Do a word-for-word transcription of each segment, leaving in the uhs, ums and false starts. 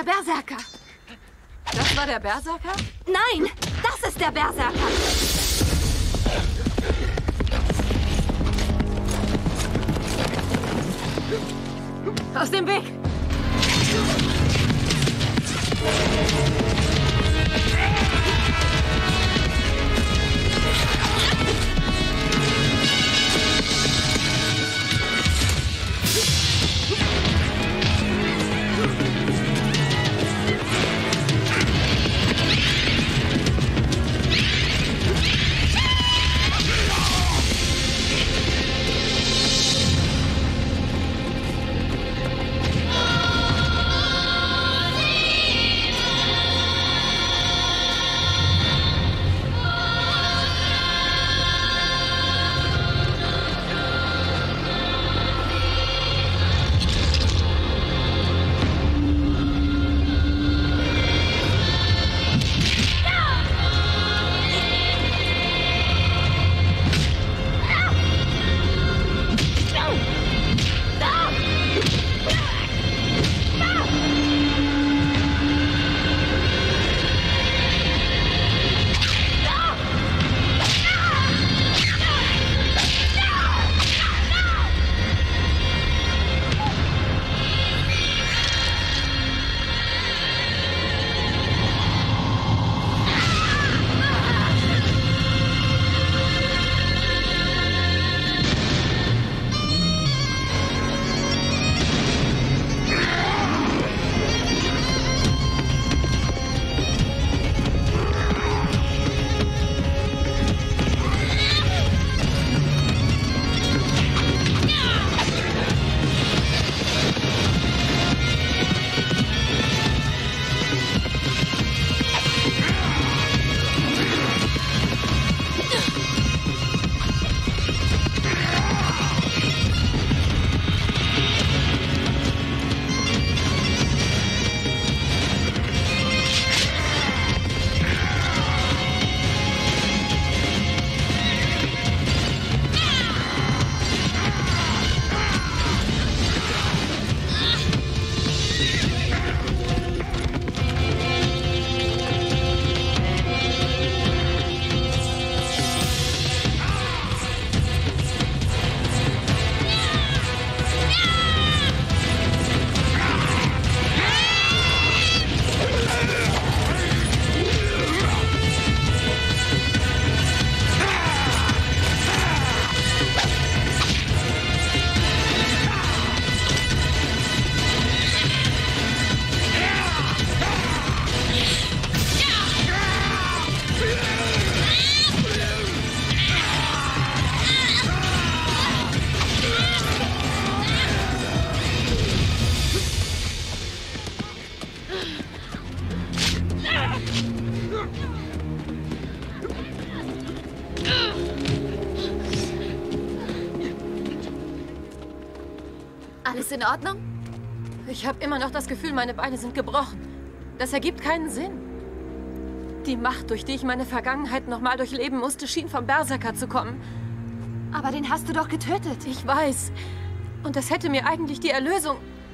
Berserker. Das war der Berserker? Nein, das ist der Berserker. Aus dem Weg! Alles in Ordnung? Ich habe immer noch das Gefühl, meine Beine sind gebrochen. Das ergibt keinen Sinn. Die Macht, durch die ich meine Vergangenheit nochmal durchleben musste, schien vom Berserker zu kommen. Aber den hast du doch getötet. Ich weiß. Und das hätte mir eigentlich die Erlösung...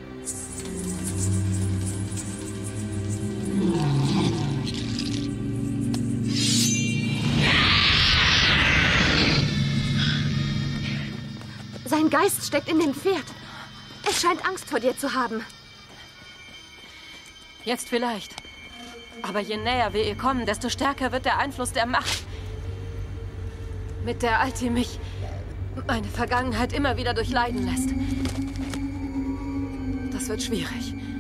Sein Geist steckt in dem Pferd. Es scheint Angst vor dir zu haben. Jetzt vielleicht. Aber je näher wir ihr kommen, desto stärker wird der Einfluss der Macht. Mit der Art, die mich meine Vergangenheit immer wieder durchleiden lässt. Das wird schwierig.